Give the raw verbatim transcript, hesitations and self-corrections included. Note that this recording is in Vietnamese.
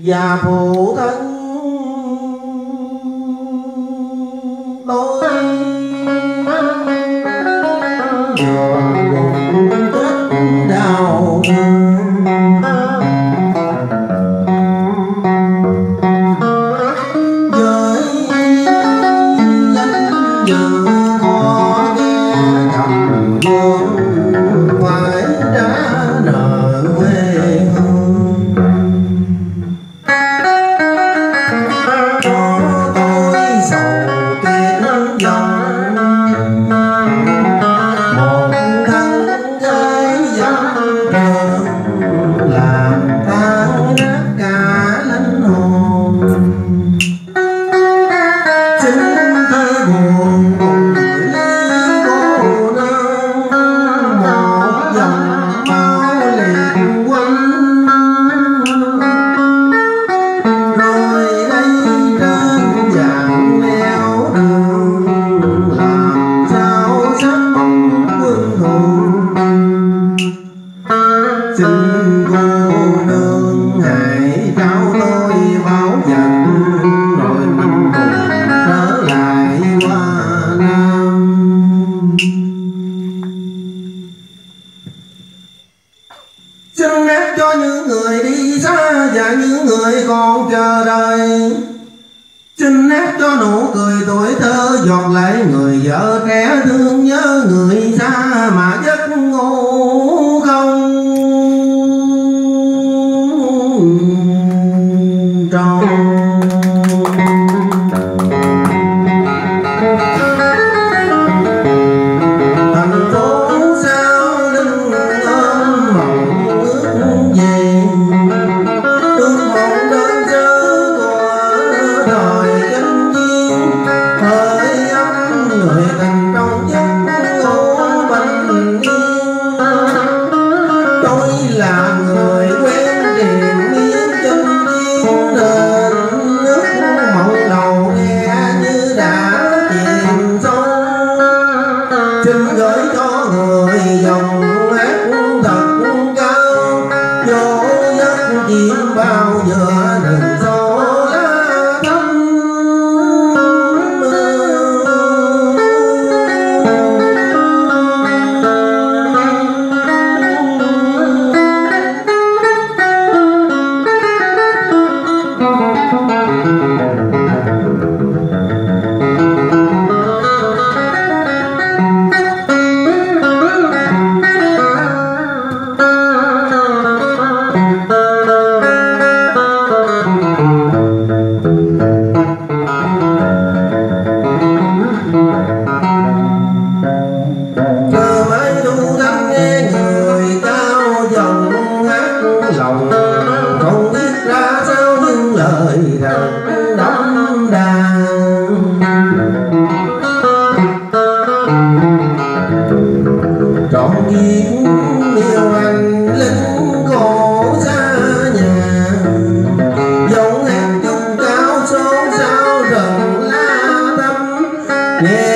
và phụ thân tôi vừa buồn rất đau thương. Xin hát cho những người đi xa và những người còn chờ đợi. Xin hát cho nụ cười tuổi thơ giọt lại người vợ trẻ thương nhớ người xa mà giấc ngủ không tròn. Xin gửi cho người dòng hát thật cao, vô giấc chim bao giờ đừng số lá thắm. Lòng không biết ra sao những lời thật đậm đà, trọn kiếp yêu anh lính cổ xa nhà, dòng hát chung cao số sao rừng la tâm nghe